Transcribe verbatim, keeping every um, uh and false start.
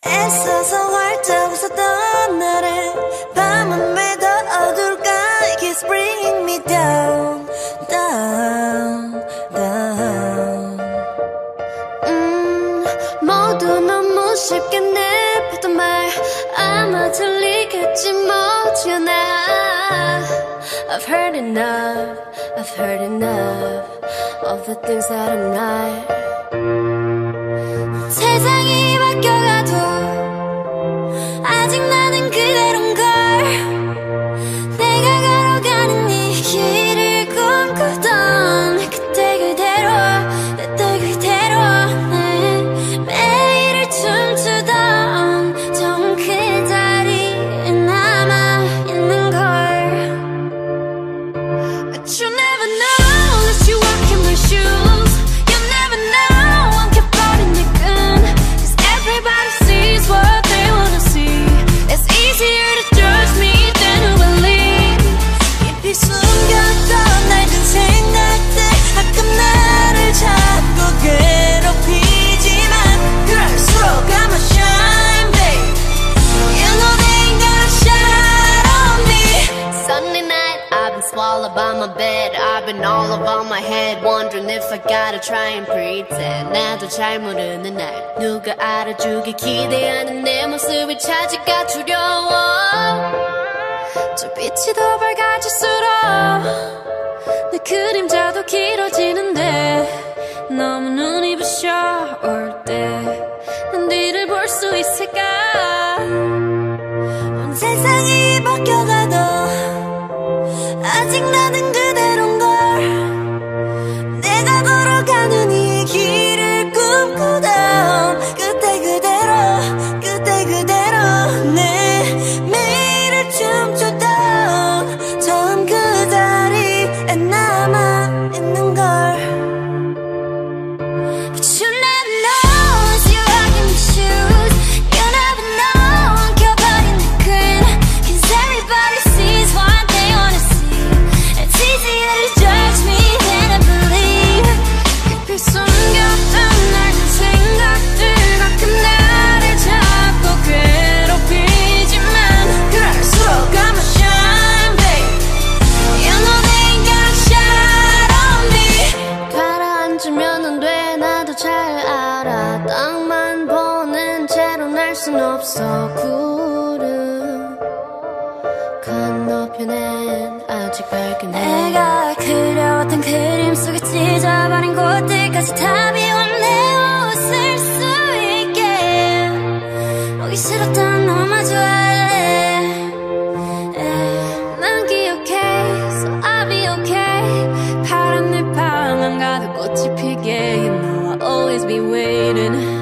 애써서 활짝 웃었던 날에 밤은 왜 더 어두울까 It keeps bringing me down down down 음 모두 너무 쉽게 내뱉던 말 아마 들리겠지 머지않아 I've heard enough I've heard enough of the things that are not 세상이 바뀌어가도 아직 나는 그대로인걸 내가 걸어가는 이 길을 꿈꾸던 그때 그대로 그때 그대로 내 매일을 춤추던 정 그 자리에 남아있는걸 But you never know unless you walk in my shoes You never know 엉켜버린 내 끈 Cause everybody sees what they wanna see It's easier to judge me than to believe 깊이 숨겼던 낡은 생각들 가끔 나를 자꾸 괴롭히지만 그럴수록 I'ma shine babe You know they ain't gonna shine on me Sunday night I've been swallowed by my bed I've been all over my head Wondering if I gotta try and pretend 나도 잘 모르는 날 누가 알아주길 기대하는 내 모습이 찾을까 두려워 저 빛이 더 밝아질수록 내 그림자도 길어지는데 너무 눈이 부셔 올 때 난 뒤를 볼 수 있을까 온 세상이 바뀌어가도 아직 나는 그대로인걸 내가 걸어가는 이 길을 꿈꾸던 그때 그대로 그때 그대로 내 매일을 춤추던 처음 그 자리에 남아있는걸 But you never know as you walk in my shoes You never know 엉켜버린 내 끈 Cause everybody sees what they wanna see It's easier to judge me than I believe 깊이 숨겼던 낡은 생각들 가끔 나를 자꾸 괴롭히지만 그럴수록 I'ma shine babe You know they ain't gonna shine on me 가라앉으면 안 돼 나도 잘 알아 땅만 보는 채로 날 순 없어 구름 건너편엔 아직 밝은 내가 그려왔던 그림 속에 찢어버린 곳들까지 다 비워 내 옷을 수 있게 보기 싫었던 너 마주할래 난 기억해 So I'll be okay 파란 늘 방안 가득 꽃이 피게 You know I'll always be waiting